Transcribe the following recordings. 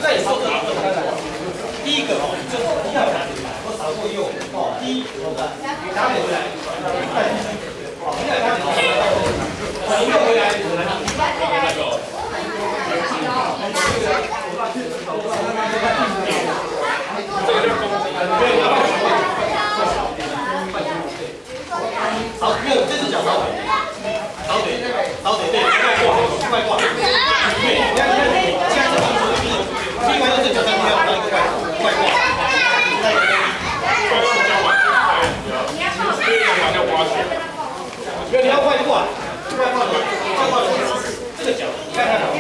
在你手指头第一个哦，就一要打回来，我扫过右哦，第一打回来，再继续，好，第二打回来，又回来，这个叫攻击，对，要好，没有，这是脚扫腿，扫腿，扫腿，对，外挂，对，你看，现在这个另外一个脚上要一个外挂，没有，你要外挂，这个脚，你看看，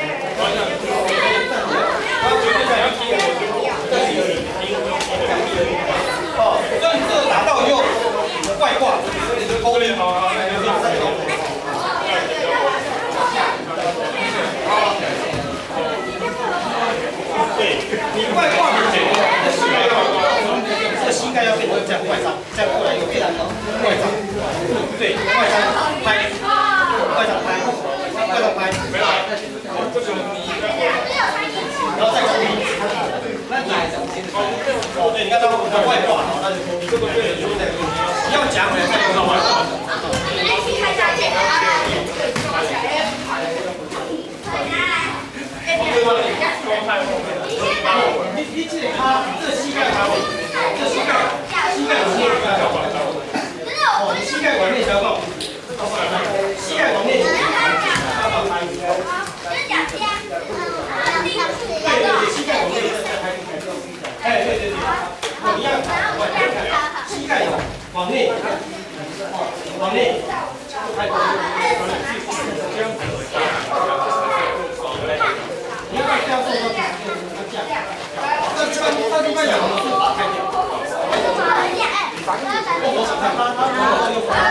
哦，所以你这个打到以后，外挂，你就勾脸好。对，你外挂的时候，这个膝盖要变成这样外张，这样过来一个变外张，对，外张拍，外张拍，外张拍，没有，这个然后再抽一，哦，对，你看到外挂，那就抽一，这个对，你要夹回来看到外挂。你记得他这膝盖还有，这膝盖往内哦，你膝盖往内调到，膝盖往内，对，膝盖往内再拍，哎，对，我一样，膝盖往内，往内，你要不要这样做呢？那一般讲，我们是把它开掉。我想看他